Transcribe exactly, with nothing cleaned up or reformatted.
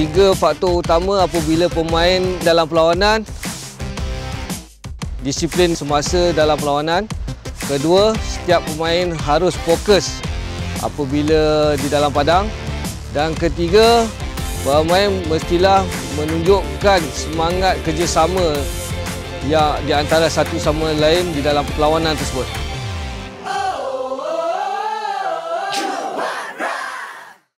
Tiga faktor utama apabila pemain dalam perlawanan: disiplin semasa dalam perlawanan. Kedua, setiap pemain harus fokus apabila di dalam padang. Dan ketiga, pemain mestilah menunjukkan semangat kerjasama yang di antara satu sama lain di dalam perlawanan tersebut.